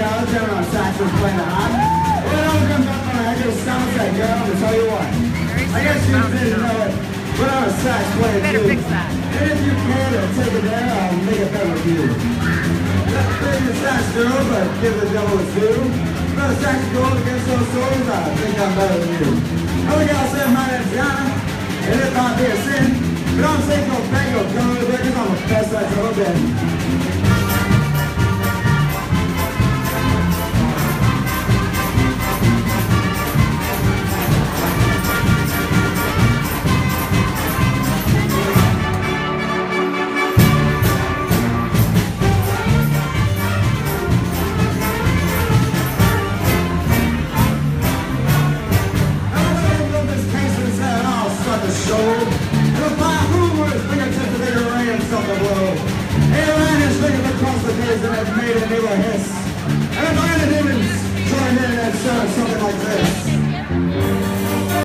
know, German on sax was playing it hot. Well, it all comes up on it just sounds like, girl, I'm gonna tell you what. I guess you didn't know it, but I'm a sax player Better too. fix that. And if you can, take it there, I'll make it better with you. Not playing the sax girl, but give the devil its due. But a sax girl against those souls, I think I'm better than you. Other gal said my name's Yana, and it might be a sin, but I'm saying no bang or gun over there, 'cause I'm the best that's ever been. Across the days that I've made it, they were